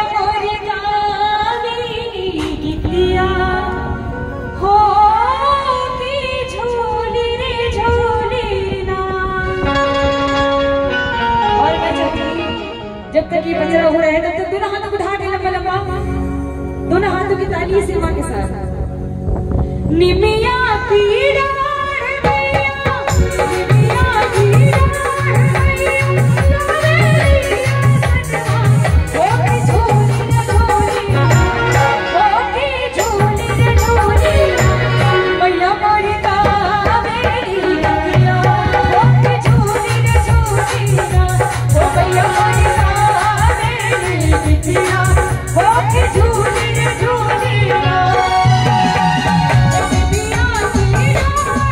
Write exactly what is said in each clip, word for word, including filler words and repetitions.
मोरी काली गिद्दिया हो की झोली रे झोली ना। और मैं चाहती जब तक ये बजरा हो रहा है तब तक दोनों हाथों को उठा के लंबा लंबा, दोनों हाथों की ताली से मां के साथ। निमिया की डार मैया, निमिया की डार मैया, ओ की झोली रे झोली ना, ओ की झोली रे झोली ना, मैया मोरी कावेरी गिद्दिया, ओ की झोली रे झोली ना, ओ मैया मोरी कावेरी गिद्दिया, ओ की झोली रे झोली ना। निमिया की डार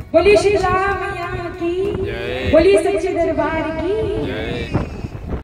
बोली श्री राम मैया की, बोली सच्चे दरबार की।